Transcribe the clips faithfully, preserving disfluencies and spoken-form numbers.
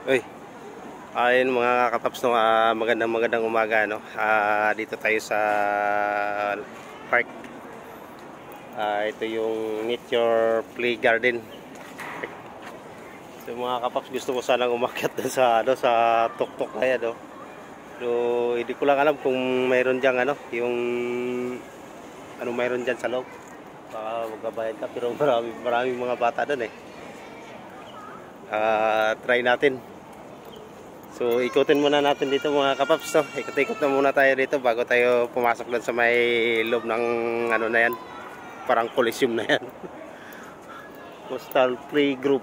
Uy, ayun mga kataps no, uh, magandang magandang umaga no. Uh, dito tayo sa park. Uh, ito yung Nature Play Garden. So mga kapaps, gusto ko sanang umakyat dun sa ano sa tuktok na yan no. So hindi ko lang alam kung mayroon diyan ano, yung ano mayroon diyan sa loob. Baka magbabayad ka, pero marami maraming mga bata doon eh. Uh, try natin. So ikutin muna natin dito mga kapaps no. Ikot-ikot na muna tayo dito bago tayo pumasok doon sa may loob ng ano na yan. Parang coliseum na yan. Coastal Play Group.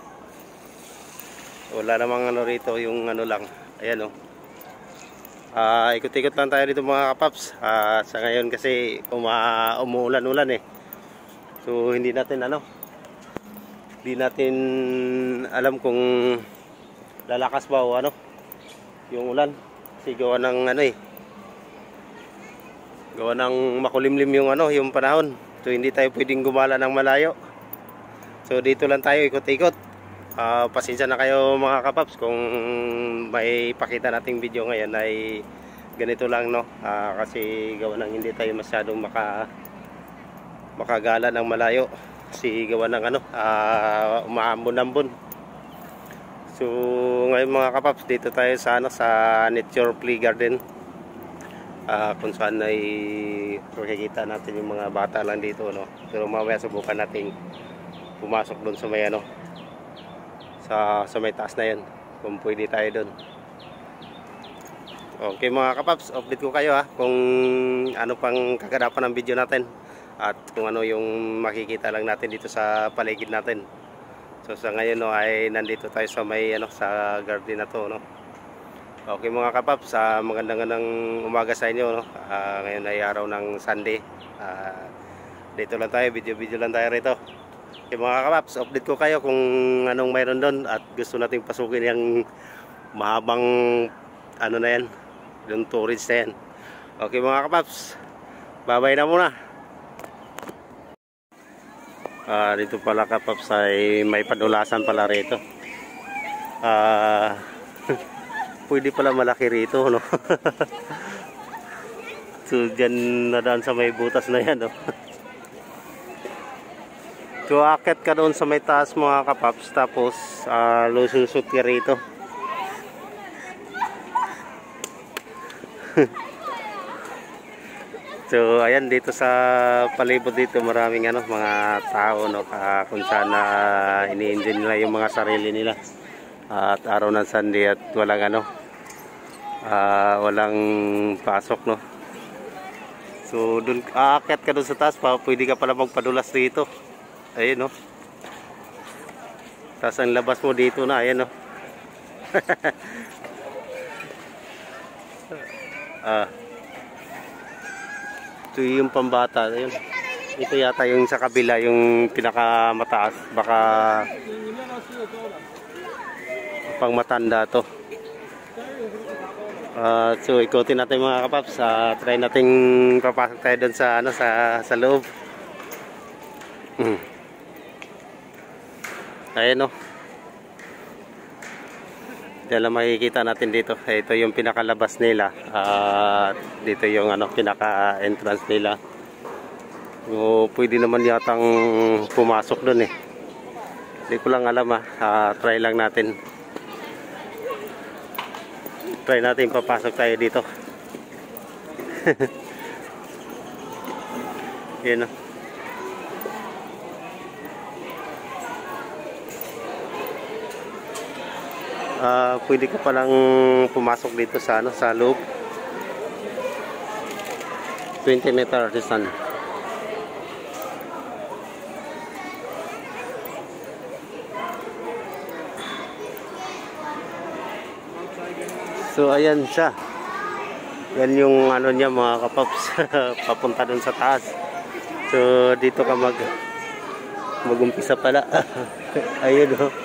Wala namang ano rito, yung ano lang. Ayan o. Uh, ikot-ikot lang tayo dito mga kapaps. Uh, sa ngayon kasi uma umuulan-ulan eh. So hindi natin ano. Hindi natin alam kung lalakas ba o ano yung ulan, kasi gawa ng ano eh gawa ng makulimlim yung ano yung panahon, so hindi tayo pwedeng gumala ng malayo. So dito lang tayo ikot-ikot. Uh, pasensya na kayo mga kapaps kung may pakita nating video ngayon ay ganito lang no, uh, kasi gawa ng hindi tayo masyadong maka makagala ng malayo kasi gawa ng ano uh, umaambon-ambon. So ngayon mga kapaps, dito tayo sa ano sa Nature Play Garden, uh, kung saan ay makikita natin yung mga bata lang dito no. Pero mamaya subukan natin pumasok doon sa may ano sa, sa may taas na yan, kung pwede tayo doon. Okay mga kapaps, update ko kayo ha kung ano pang kaganapan ng video natin at kung ano yung makikita lang natin dito sa paligid natin. So sa ngayon no ay nandito tayo sa may ano sa garden na to no. Okay mga kapaps, uh, magandang magandang umaga sa inyo no. Uh, ngayon ay araw ng Sunday. Uh, dito lang tayo, video-video lang tayo rito. Okay mga kapaps, update ko kayo kung anong mayroon doon at gusto nating pasukin yung mahabang ano na yan, yung tourist na yan. Okay mga kapaps, bye-bye na muna. Uh, dito pala kapaps ay may padulasan pala rito. Uh, pwede pala malaki rito no. So dyan na daan sa may butas na yan no. So akit ka doon sa may taas mga kapaps, tapos uh, lususot ka rito. So ayan, dito sa palibot dito maraming ano mga tao no, uh, kung saan uh, ini-enjoy nila yung mga sarili nila. Uh, at araw ng Sunday at walang ano uh, walang pasok no. So dun aakyat ka doon sa taas pa, pwede ka pala magpadulas dito. Ayun no. Tapos ang labas mo dito na, ayan no. Ah ito yung pambata, yun. Ito yata yung sa kabila, yung pinakamataas. Baka pang matanda to. Uh, so ikutin natin mga kapaps. Uh, try natin papasok tayo dun sa ano sa sa loob. Hmm. Ayan o. Diyan lang makikita natin dito. Ito yung pinakalabas nila. Uh, dito yung ano pinaka-entrance nila. O, pwede naman yatang pumasok doon eh. Hindi ko lang alam ah. Uh, try lang natin. Try natin papasok tayo dito. Yan o. Uh, pwede ka palang pumasok dito sa ano sa loob. twenty meter distance. So ayan siya. Yan yung ano niya mga kapaps. Papunta dun sa taas. So dito ka mag magumpisa pala. Ayun oh.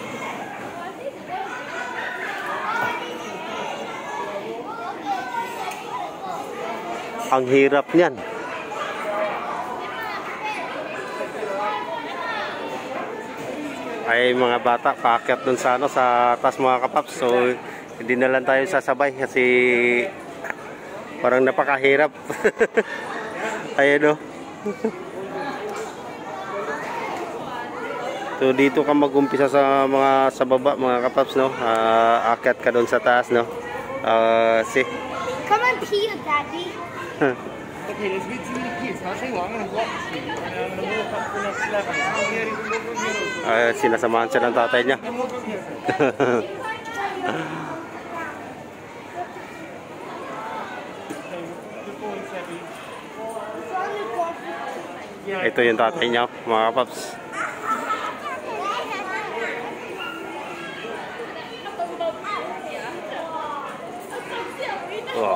Ang hirap niyan. ay mga bata paakyat dun sa ano sa taas mga kapaps. So hindi na lang tayo sasabay kasi parang napakahirap. Ayan o. So dito ka mag-umpisa sa mga sa baba mga kapaps, no. Uh, akyat ka dun sa taas, no. Uh, si Come and pee, Daddy. Okay, das wird ziemlich viel. Das heißt, wir haben Uh, sinasamahan siya ng tatay niya. Ito yung tatay niya, mga kapaps. Wow.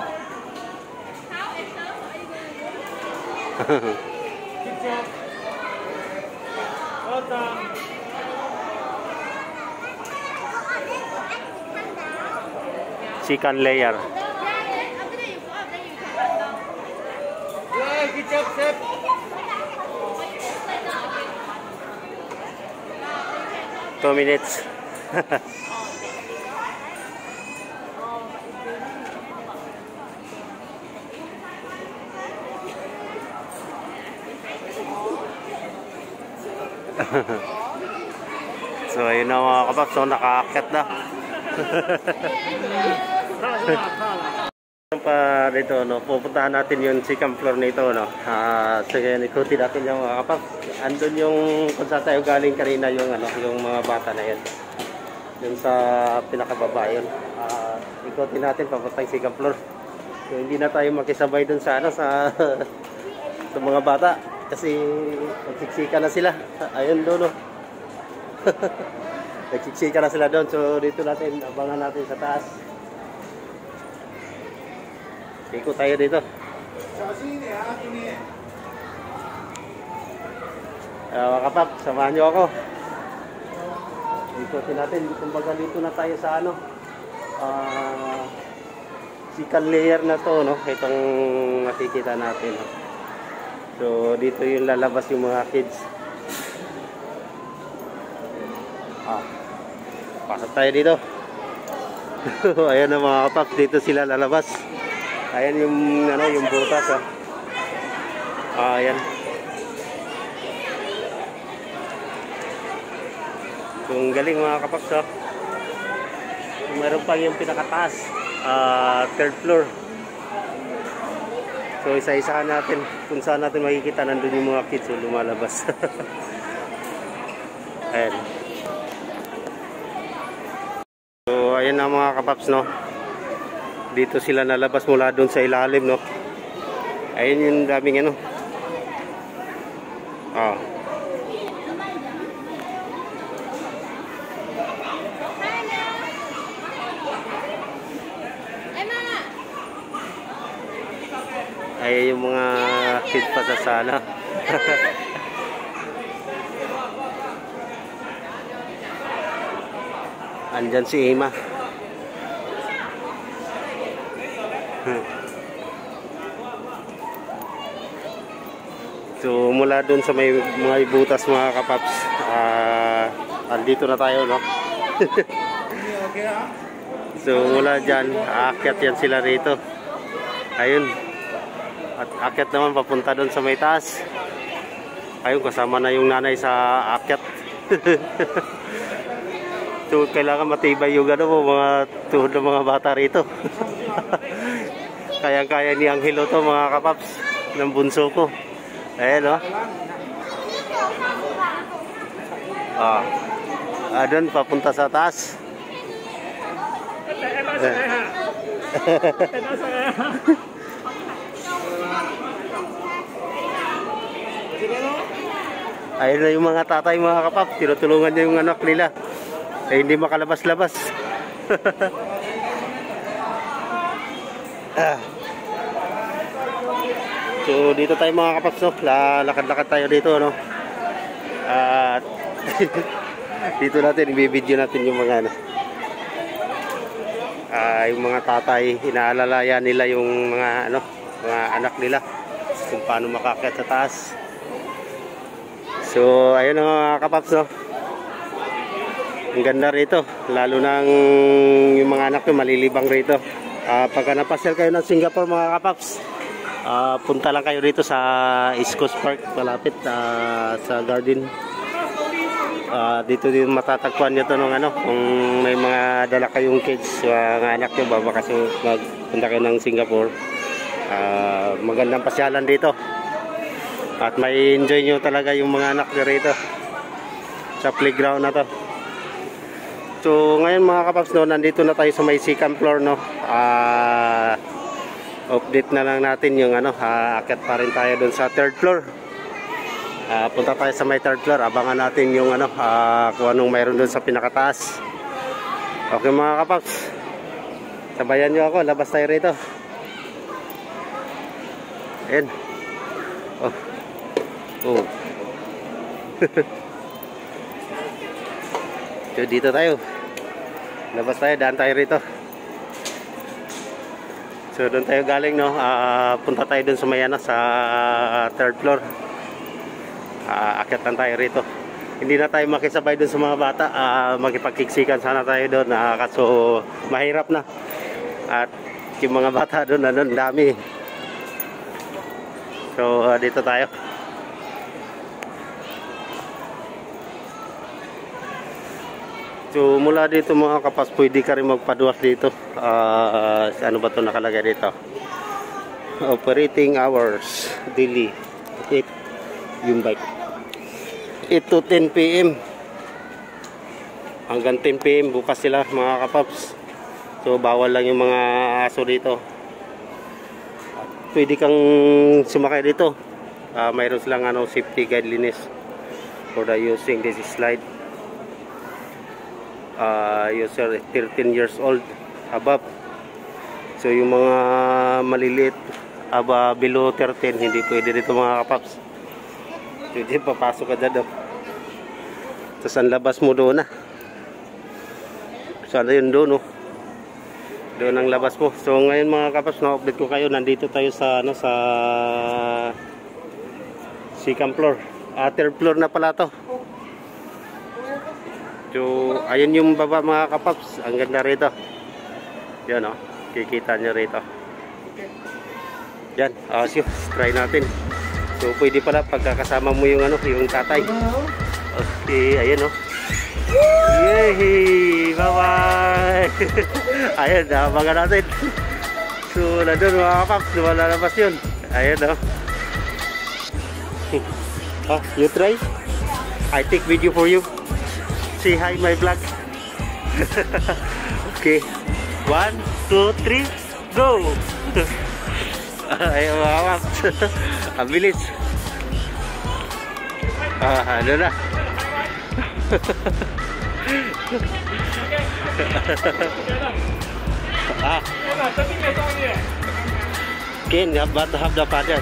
Chicken layer. Two minutes. So ayun na mga kapaps, so nakaakyat na. Pa dito, no, pupuntahan natin yung second floor nito, no. Ah, sige, ikutin natin yung mga kapaps. Andun yung kung saan tayo galing kanina yung ano, yung mga bata na yan. Yung sa pinakababa yun. Ah, ikutin natin papuntang second floor. So hindi na tayo makisabay dun sa ano sa sa mga bata kasi nagsiksika na sila. Ayun doon, no. Nagsiksika na sila doon. So dito natin, abangan natin sa taas. Ikot tayo dito. Uh, mga kapap, samahan nyo ako. Ikotin natin. Kumbaga dito na tayo sa ano. Uh, chicken layer na to, no? Itong nakikita natin. No? So dito yung lalabas yung mga kids. Ah, pasok tayo dito. Ayan na mga kapap, dito sila lalabas. Ayan yung ano, yung butas, oh. Ah, ayan. Yung galing mga kapaps, oh. Meron pa yung pinakataas, uh, third floor. So isa-isahan natin kung saan natin makikita nandun yung mga kids, oh, lumalabas. Ayan. So ayan na mga kapaps, no. Dito sila nalabas mula doon sa ilalim, no. Ayun yung daming ano. Ah. Ayun yung mga kids pa sa sala. Andyan si Emma. So mula dun sa may mga butas mga kapaps, uh, andito na tayo, no. So mula dyan, aakyat yan sila rito. Ayun. At aakyat naman papunta dun sa may taas. Ayun, kasama na yung nanay sa aakyat. So kailangan matibay yung ano po, mga tuhod ng mga bata rito. Kayang-kaya ni Angelo to mga kapaps, ng bunso ko. Ayan, o. Ah. Ah, doon, papunta sa taas. Ayun na yung mga tatay mga kapap, tinutulungan niya yung anak nila. Eh, hindi makalabas-labas. Ah. So dito tayo mga kapaps, no? Lakad-lakad tayo dito, no? At dito natin i-video natin yung mga ano, uh, yung mga tatay, inaalalayan nila yung mga ano, mga anak nila kung paano makaakyat sa taas. So ayun mga kapaps, no? Ang ganda rito, lalo nang yung mga anak ko malilibang rito. Uh, pagka napasyal kayo ng Singapore mga kapaps, uh, punta lang kayo rito sa East Coast Park, malapit uh, sa garden. Uh, dito din matatagpuan nyo to ng ano, kung may mga dala kayong kids, mga anak nyo, baba kasi magpunta kayo ng Singapore. Uh, magandang pasyalan dito. At may enjoy nyo talaga yung mga anak nyo rito sa playground na to. So ngayon mga kapaps, no, nandito na tayo sa may second floor, no. Uh, update na lang natin yung ano, uh, akyat pa rin tayo dun sa third floor. Uh, punta tayo sa may third floor, abangan natin yung ano, uh, kung anong mayroon dun sa pinakataas. Okay mga kapaps, sabayan nyo ako, labas tayo rito. Ayan. Oh. Oh. So dito tayo, labas tayo, daan tayo rito. So doon tayo galing, no. Uh, punta tayo doon sa may ano, sa third floor. Uh, akyat lang tayo rito. Hindi na tayo makisabay doon sa mga bata. Uh, makipagkiksikan sana tayo doon, uh, kaso mahirap na. At yung mga bata doon, ano, dami. So uh, dito tayo. So mula dito mga kapas, pwede ka rin magpaduwas dito. Uh, ano ba ito nakalagay dito? Operating hours daily eight yung bike eight to ten p m hanggang ten p m bukas sila mga kapaps. So bawal lang yung mga aso dito. Pwede kang sumakay dito. Uh, mayroon silang ano, safety guidelines for the using this slide. Uh, user thirteen years old above. So yung mga maliliit aba below thirteen, hindi pwede dito mga kapaps. Hindi papasok ka dyan. Tapos ang labas mo doon na. Sana yun doon, no? Doon ang labas mo. So ngayon mga kapaps, na-update ko kayo. Nandito tayo sa ano, sa second floor. Ah, third floor na pala to. So ayun yung baba mga kapaps. Ang ganda rito. Yan, no? Kikita nyo rito. Yan. Uh, so, try natin. So pwede pala pagkakasama mo yung ano, yung tatay. Okay, ayun, no. Yay! Bye-bye! Ayun, abangan natin. So nandun mga kapaps, lumalabas yun. Ayun, no. Ah, you try? I take video for you. Say hi my vlog. Okay. One, two, three, go! Ayun mga kapaps. Ang bilis. Ah, ano na. Ah. Ken, you have to have the father.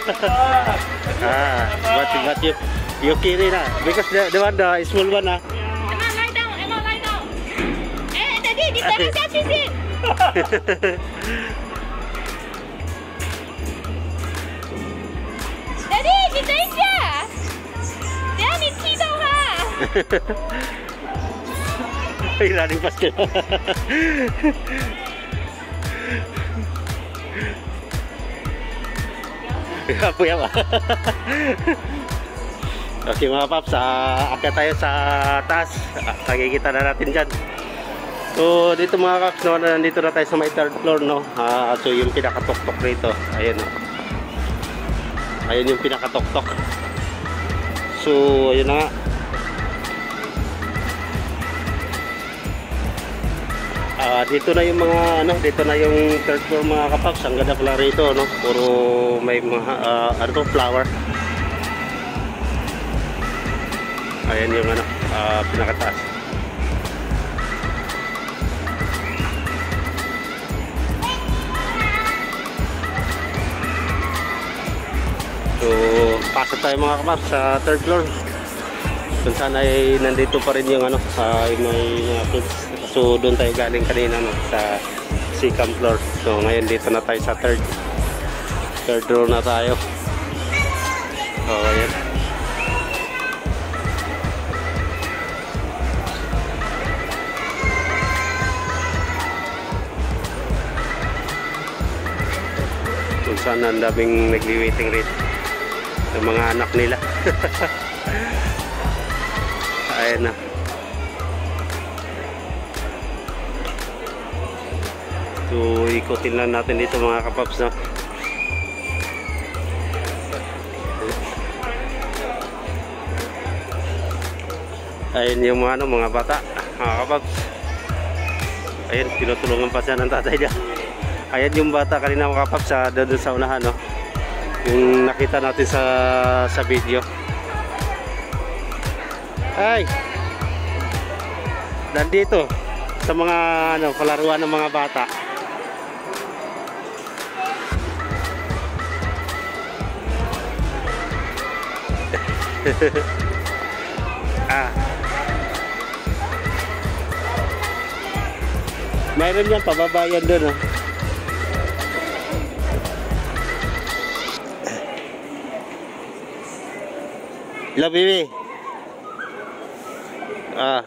Ah, but but you you carry na because the the one the small one ah. Emma lie down, Emma lie down. Eh, daddy, 你等一下去先。Daddy， 你等一下，等下你踢到他。 Ay, running fast ka. Apoy ba? Okay mga paps, uh, akyat tayo sa taas. Nakikita na natin dyan. So dito mga paps, no, nandito na tayo sa may third floor, no? Uh, so yung pinakatok-tok rito, ayun, no? Ayun yung pinakatok-tok. So ayun na nga. Uh, dito na yung mga ano, dito na yung third floor mga kapaps. Ang ganda pala rito, no? Puro may mga uh, ano to, flower. Ayan yung ano, uh, pinakataas. So pasok tayo mga kapaps sa third floor. Kung saan ay nandito pa rin yung ano, uh, may mga kids. So doon tayo galing kanina, no, sa second floor. So ngayon dito na tayo sa third third row na tayo. So ayan. saan ang daming nagli-waiting rito. Yung mga anak nila. Ayan na. So ikutin lang natin dito mga kapaps, no? Ayan yung mga, ano, mga bata, mga kapaps. Ayan, tinutulungan pa siya ng tatay niya. Ayan yung bata kanina mga kapaps, sa, doon sa unahan, no? Yung nakita natin sa, sa video. Ay! Nandito sa mga, ano, palaruan ng mga bata. Ah. Mayroon yan, pababayan doon, oh. Hello, baby. Ah.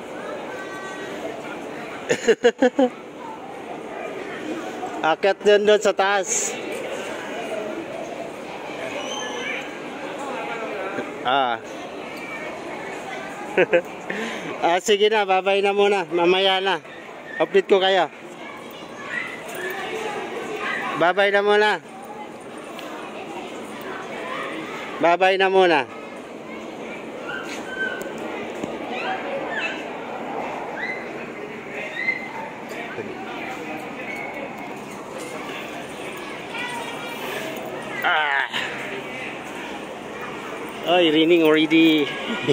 Akyat din doon sa taas. Ah. Ah, sige na, babay na muna. Mamaya na. Update ko kayo. Babay na muna. Babay na muna. Ah. Oh, raining already.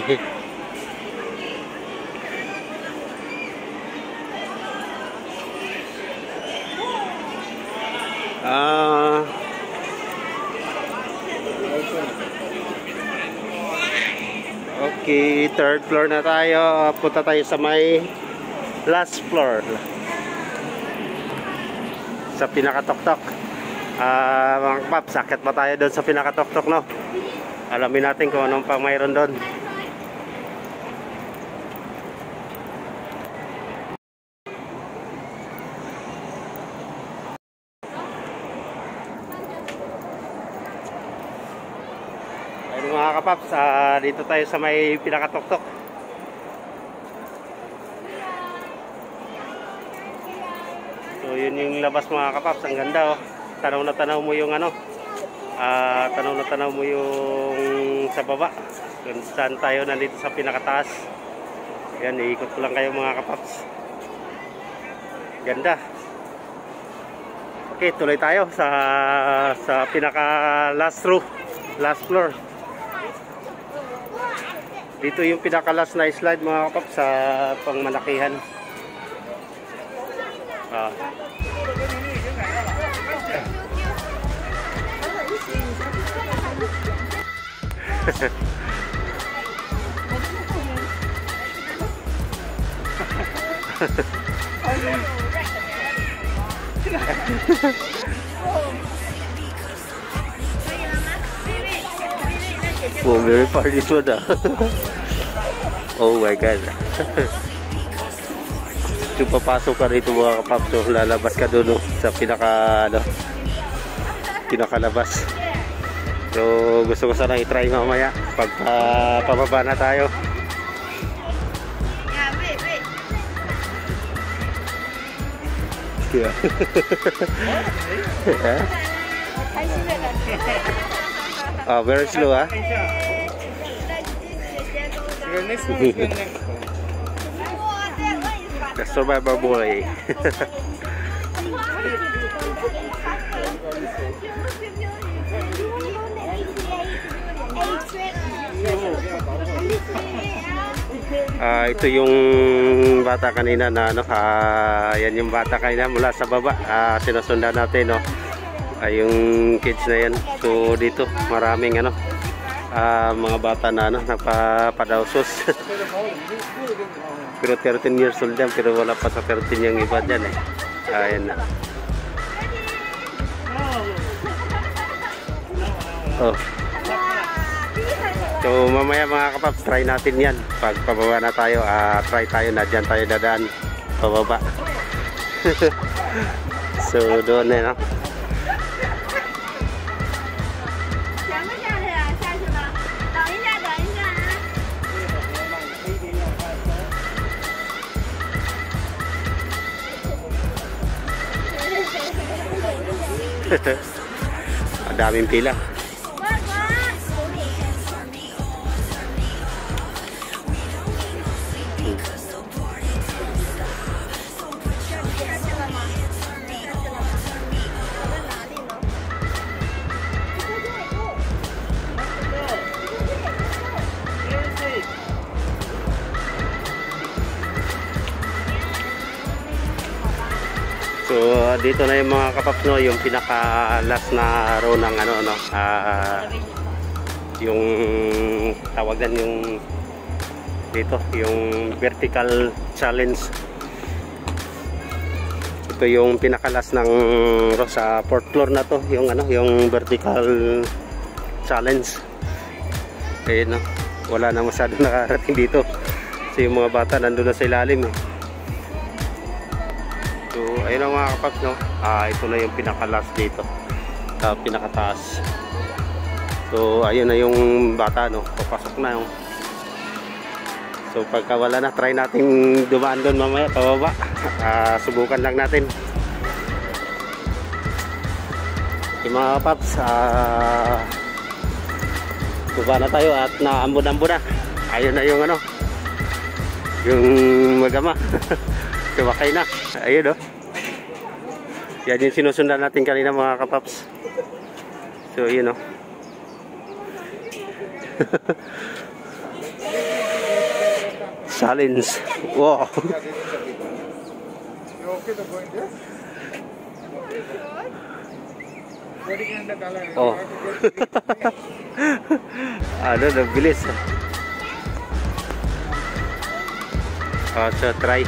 Ah. Okay, third floor na tayo. Punta tayo sa may last floor. Sa pinakatok-tok. Ah, mga kapaps, sakit pa tayo doon sa pinakatok-tok, no? Alamin natin kung anong pang mayroon doon. Ayun mga kapaps, uh, dito tayo sa may pinakatok-tok. So yun yung labas mga kapaps, ang ganda, oh. Tanaw na tanaw mo yung ano, uh, tanaw na tanaw mo yung sa baba. Kung saan tayo nandito sa pinakataas. Yan, iikot ko lang kayo mga kapaps. Ganda. Okay, tuloy tayo sa sa pinaka last roof, last floor. Dito yung pinaka last na slide mga kapaps sa pangmalakihan. Ah. Oh, very far this one, ah. Oh my god. Kung papasok ka rito mga kapaps, so lalabas ka doon, oh, sa pinaka ano, pinakalabas. So gusto ko sana i-try mamaya pag uh, pababa na tayo. Yeah, oh, very slow, ah. The survivor boy. Ah, uh, ito yung bata kanina na ano, uh, yan yung bata kanina mula sa baba, uh, sinusundan natin, no. Uh, yung kids na yan. So dito maraming ano, uh, mga bata na ano, napapadausos. Pero thirteen years old yan, pero wala pa sa thirteen yung iba dyan, eh. Ayan na. Oh. So mamaya mga kapaps, try natin yan. Pag pababa na tayo, uh, try tayo na dyan tayo dadaan pababa. So doon, eh, no? Ang daming pila. So dito na yung mga kapaps, no, yung pinaka last na row ng ano no, uh, yung tawagan yung dito, yung vertical challenge. Ito yung pinaka last ng row sa fourth floor na to, yung ano, yung vertical challenge. Ayun, no, wala na masyado nakarating dito. Kasi yung mga bata nandun na sa ilalim, eh. So ayun ang mga kapaps, no, ah, ito na yung pinaka last dito, uh, pinakataas. So ayun na yung bata, no, papasok na yung. So pagka wala na, try natin dumaan doon mamaya pababa. uh, subukan lang natin. Okay mga kapaps, uh, baba na tayo at naambon-ambon na. Ayun na yung ano, yung magama. Sumakay na. Ayun, oh. Yan yung sinusundan natin kanina mga kapaps. So yun, oh. Challenge. Wow. Oh. Ano, nabilis. Ah, so try.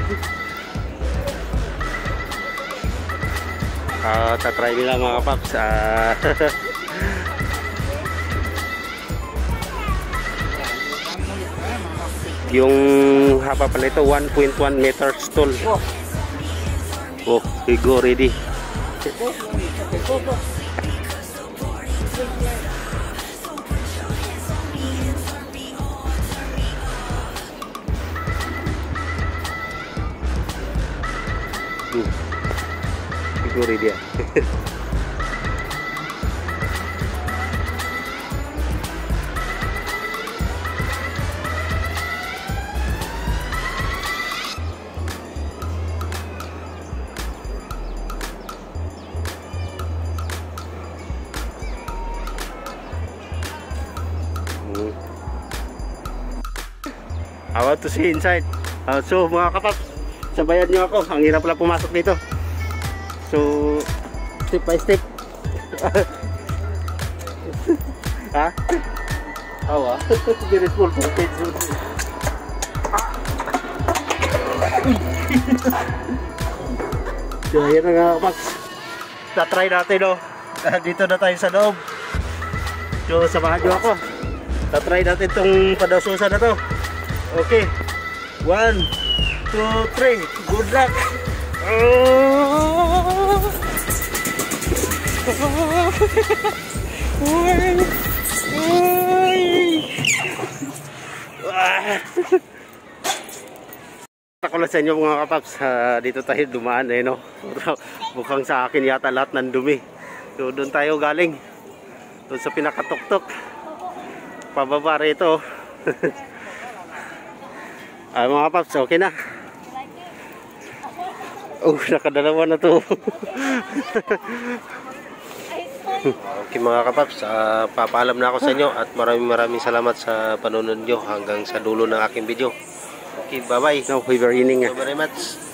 Uh, tatry nila mga kapaps. uh, yung haba pala ito one point one meters tall. Oh, we go ready. Hmm. Siguro dia. hmm. I want to see inside. Uh, so mga kapaps, sabayan nyo ako. Ang hirap pala pumasok dito. So, step by step. Ha? Awa. Very small footage. So, ayan na nga, Max. Na-try natin, no? Dito na tayo sa loob. So, samahan nyo ako. Na-try natin itong padasusan na to. Okay. One, two, three. Good luck. Oh! Uy! Uy! Ah! Ako lang sa inyo mga kapaps, uh, dito tayo dumaan, eh, no? Mukhang sa akin yata lahat ng dumi. So doon tayo galing, doon sa pinakatuktok, pababa rito. Ah, mga kapaps, okay na. Oh, nakadalawa na to. Okay mga kapaps, uh, papaalam na ako sa inyo at maraming maraming salamat sa panonood nyo hanggang sa dulo ng aking video. Okay, bye bye. No, we were evening. Thank you very much.